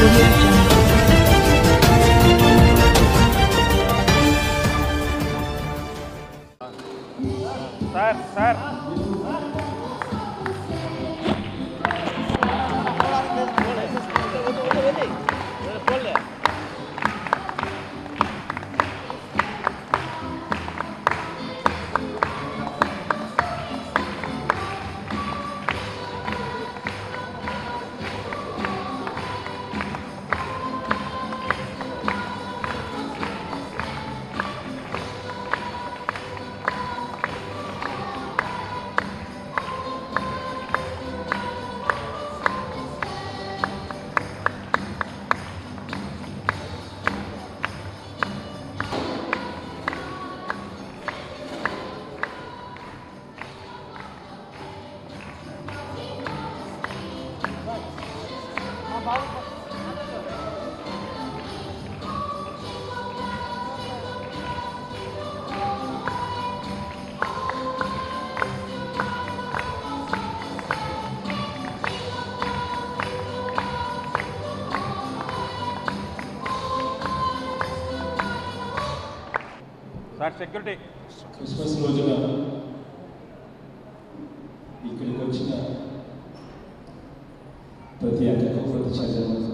Audio Jungle. Sir. Sir, security. Christmas రోజున ఇక్కడికి వచ్చిన ప్రతి అక్కకు ప్రతి చెల్లెలకు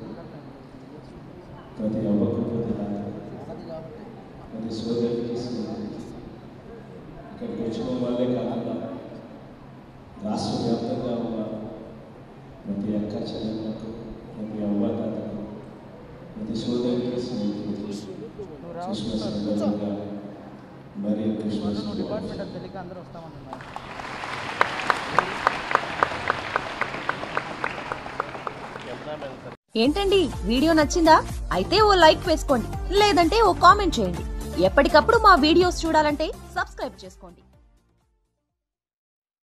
ప్రతి అవ్వకు ప్రతి నాన్నకు ప్రతి సోదరికి ఇక్కడికి వచ్చిన వాళ్ళే కాకుండా రాష్ట్ర వ్యాప్తంగా ఉన్న ప్రతి అక్క చెల్లెలకు ప్రతి అవ్వ నాన్నకు ప్రతి సోదరికి స్నేహితులకు క్రిస్మస్ సందర్భంగా మరియు క్రిస్మస్ ఏంటండి వీడియో నచ్చిందా? అయితే ఓ లైక్ వేసుకోండి, లేదంటే ఓ కామెంట్ చేయండి. ఎప్పటికప్పుడు మా వీడియోస్ చూడాలంటే సబ్స్క్రైబ్ చేసుకోండి.